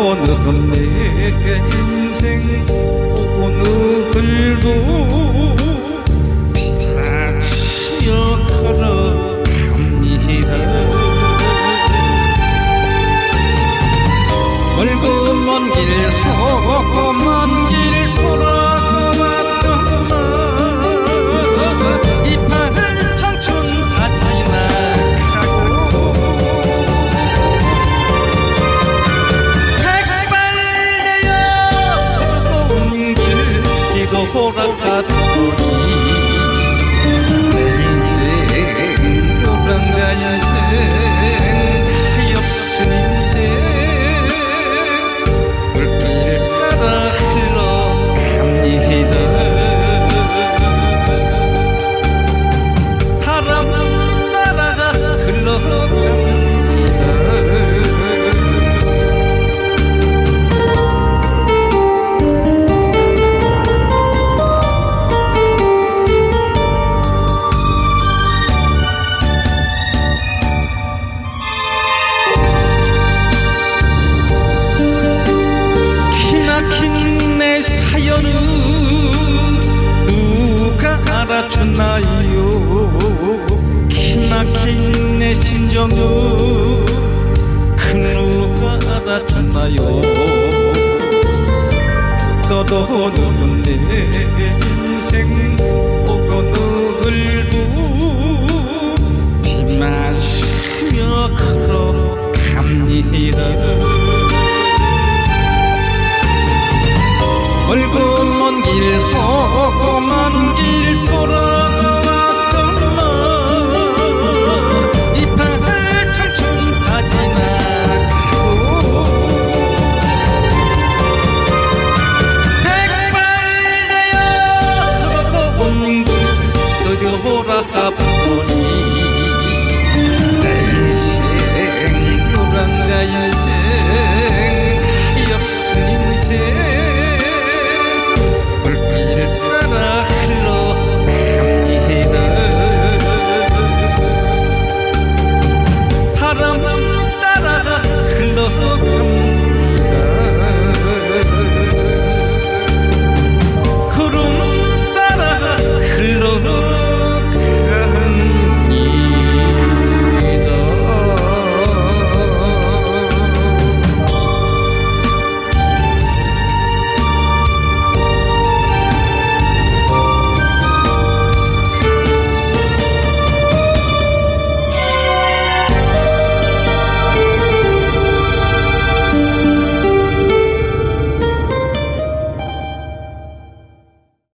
떠도는 내 인생 오늘도 비마치며 걸어갑니다. 멀고 먼 길 험한 길 돌아가왔던 나 이팔 청춘 지나가고 백발내어 온 길 뒤돌아가더니 내 인생 요란가 인생 가엾은 인생 내 사연은 누가 알아주나요? 기막힌 내 심정은 그 누가 알아주나요? 떠도는 내 인생 오늘도 비 마시며 걸어갑니다. 멀고 먼 길 험한 길 돌아왔던 나 이팔 청춘까지 나가고 백발내어 온 길 돌아가